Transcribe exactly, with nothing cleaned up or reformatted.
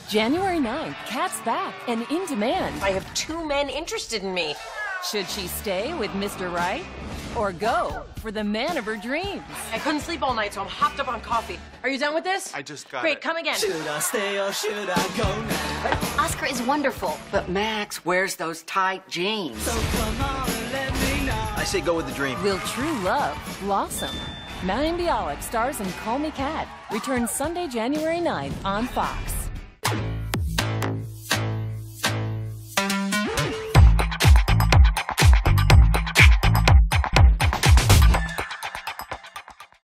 January ninth, Kat's back and in demand. I have two men interested in me. Should she stay with Mister Right or go for the man of her dreams? I couldn't sleep all night, so I'm hopped up on coffee. Are you done with this? I just got Great, it. come again. Should I stay or should I go now? Oscar is wonderful, but Max wears those tight jeans. So come on and let me know. I say go with the dream. Will true love blossom? Mayim Bialik stars in Call Me Kat. Returns Sunday, January ninth on Fox.